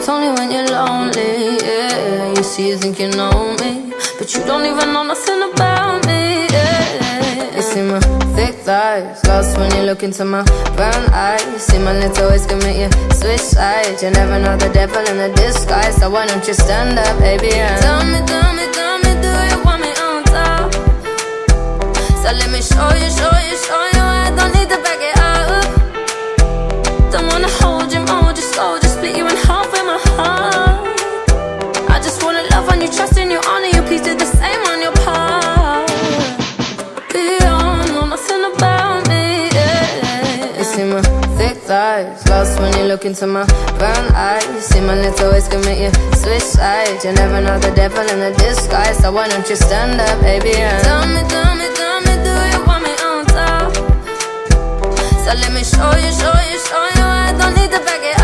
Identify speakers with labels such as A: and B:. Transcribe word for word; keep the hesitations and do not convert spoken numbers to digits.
A: It's only when you're lonely, yeah. You see, you think you know me, but you don't even know nothing about me, yeah. You see my thick thighs, lost when you look into my brown eyes. You see my little ways can make you switch sides. You never know the devil in the disguise, so why don't you stand up, baby, and tell me, tell me, tell me, do you want me on top? So let me show you, show you, show you, I don't need to back it up. Don't wanna hold you, mold you slow, just split you in half with my heart. I just wanna love on you, trust in you, honor you, please do the same on your part. Beyond, know nothing about me, yeah. You see my thick thighs, lost when you look into my brown eyes. You see my little ways can make you switch sides. You never know the devil in the disguise, so why don't you stand up, baby, and tell me, tell me, tell me, do you want me on top? So let me show you, show you, show you, I don't need to back it